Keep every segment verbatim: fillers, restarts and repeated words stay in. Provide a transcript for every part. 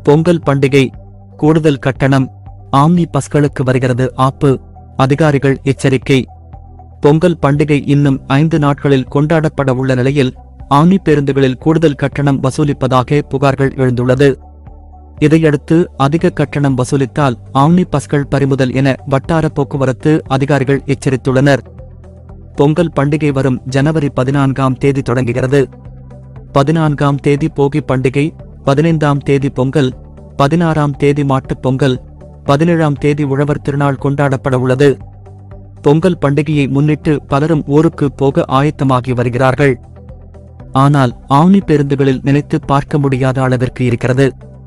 பொங்கல் பண்டிகை கூடுதல் கட்டணம் ஆம்னி பஸ்களுக்கு வருகிறது ஆப்பு அதிகாரிகள் எச்சரிக்கை. பொங்கல் பண்டிகை இன்னும் ஐந்து நாட்களில் கொண்டாடப்பட உள்ள நிலையில் ஆம்னி பேருந்துகளில் கூடுதல் கட்டணம் வசூலிப்பதாக புகார்கள் எழுந்துள்ளது. இதையடுத்து அதிக கட்டணம் வசூலித்தால் ஆம்னி பஸ்கள் பறிமுதல் என வட்டார போக்குவரத்து அதிகாரிகள் எச்சரித்துள்ளனர். பொங்கல் பண்டிகை வரும் ஜனவரி பதினான்காம் தேதி தொடங்குகிறது. பதினான்காம் தேதி போகி பண்டிகை, பதினைந்தாம் தேதி பொங்கல், பதினாறாம் தேதி மாட்டுப் பொங்கல், பதினேழாம் தேதி உழவர் திருநாள் கொண்டாடப்பட உள்ளது. பொங்கல் பண்டிகையை முன்னிட்டு பலரும் ஊருக்கு போக ஆயத்தமாகி வருகிறார்கள். ஆனால் ஆம்னி பேருந்துகளில் நினைத்து பார்க்க முடியாத அளவிற்கு இருக்கிறது.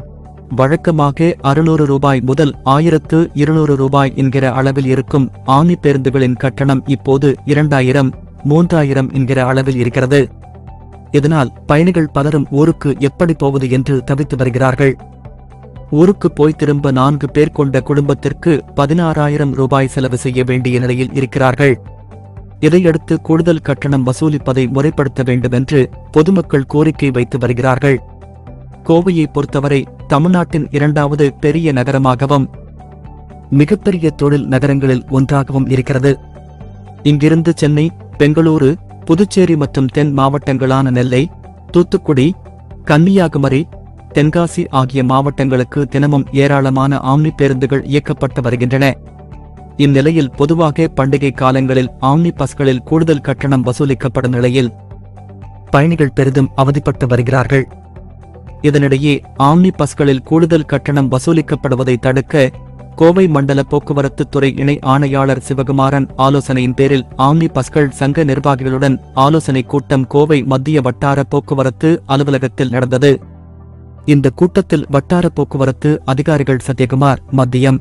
வழக்கமாக அறுநூறு ரூபாய் முதல் ஆயிரத்து இருநூறு ரூபாய் என்கிற அளவில் இருக்கும் ஆம்னி பேருந்துகளின் கட்டணம் இப்போது இரண்டாயிரம் மூன்றாயிரம் என்கிற அளவில் இருக்கிறது. இதனால் பயணிகள் பலரும் ஊருக்கு எப்படி போவது என்று தவித்து வருகிறார்கள். ஊருக்கு போய் திரும்ப நான்கு பேர் கொண்ட குடும்பத்திற்கு பதினாறாயிரம் ரூபாய் செலவு செய்ய வேண்டிய நிலையில் இருக்கிறார்கள். இதையடுத்து கூடுதல் கட்டணம் வசூலிப்பதை முறைப்படுத்த வேண்டும் என்று பொதுமக்கள் கோரிக்கை வைத்து வருகிறார்கள். கோவையை பொறுத்தவரை தமிழ்நாட்டின் இரண்டாவது பெரிய நகரமாகவும் மிகப்பெரிய தொழில் நகரங்களில் ஒன்றாகவும் இருக்கிறது. இங்கிருந்து சென்னை, பெங்களூரு, புதுச்சேரி மற்றும் தென் மாவட்டங்களான நெல்லை, தூத்துக்குடி, கன்னியாகுமரி, தென்காசி ஆகிய மாவட்டங்களுக்கு தினமும் ஏராளமான ஆம்னி பேருந்துகள் இயக்கப்பட்டு வருகின்றன. இந்நிலையில் பொதுவாக பண்டிகை காலங்களில் ஆம்னி பஸ்களில் கூடுதல் கட்டணம் வசூலிக்கப்படும் நிலையில் பயணிகள் பெரிதும் அவதிப்பட்டு வருகிறார்கள். இதனிடையே ஆம்னி பஸ்களில் கூடுதல் கட்டணம் வசூலிக்கப்படுவதை தடுக்க கோவை மண்டல போக்குவரத்து துறை இணை ஆணையாளர் சிவகுமாரன் ஆலோசனையின் பேரில் ஆம்னி பஸ்கள் சங்க நிர்வாகிகளுடன் ஆலோசனை கூட்டம் கோவை மத்திய வட்டார போக்குவரத்து அலுவலகத்தில் நடந்தது. இந்த கூட்டத்தில் வட்டார போக்குவரத்து அதிகாரிகள் சத்யகுமார் மத்தியம்,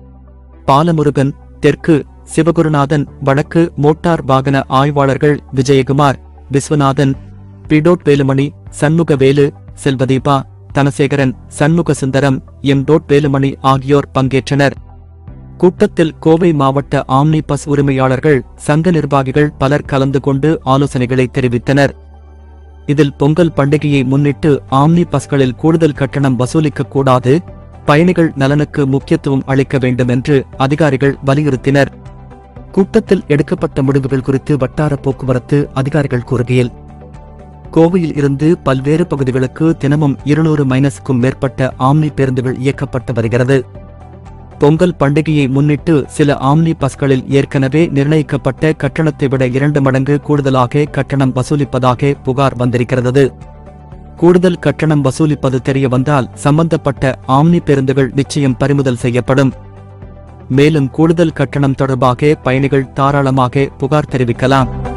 பாலமுருகன் தெற்கு, சிவகுருநாதன் வடக்கு, மோட்டார் வாகன ஆய்வாளர்கள் விஜயகுமார், விஸ்வநாதன், பிடோட் வேலுமணி, சண்முகவேலு, செல்வதீபா, தனசேகரன், சண்முக சுந்தரம், எம் டோட் வேலுமணி ஆகியோர் பங்கேற்றனர். கூட்டத்தில் கோவை மாவட்ட ஆம்னி பஸ் உரிமையாளர்கள் சங்க நிர்வாகிகள் பலர் கலந்து கொண்டு ஆலோசனைகளை தெரிவித்தனர். இதில் பொங்கல் பண்டிகையை முன்னிட்டு ஆம்னி பஸ்களில் கூடுதல் கட்டணம் வசூலிக்கக்கூடாது, பயணிகள் நலனுக்கு முக்கியத்துவம் அளிக்க வேண்டும் என்று அதிகாரிகள் வலியுறுத்தினர். கூட்டத்தில் எடுக்கப்பட்ட முடிவுகள் குறித்து வட்டார போக்குவரத்து அதிகாரிகள் கூறுகையில், கோவையில் இருந்து பல்வேறு பகுதிகளுக்கு தினமும் இருநூறு மைனஸுக்கும் மேற்பட்ட ஆம்னி பேருந்துகள் இயக்கப்பட்டு வருகிறது. பொங்கல் பண்டிகையை முன்னிட்டு சில ஆம்னி பஸ்களில் ஏற்கனவே நிர்ணயிக்கப்பட்ட கட்டணத்தை விட இரண்டு மடங்கு கூடுதலாக கட்டணம் வசூலிப்பதாக புகார் வந்திருக்கிறது. கூடுதல் கட்டணம் வசூலிப்பது தெரிய வந்தால் சம்பந்தப்பட்ட ஆம்னி பேருந்துகள் நிச்சயம் பறிமுதல் செய்யப்படும். மேலும் கூடுதல் கட்டணம் தொடர்பாக பயணிகள் தாராளமாக புகார் தெரிவிக்கலாம்.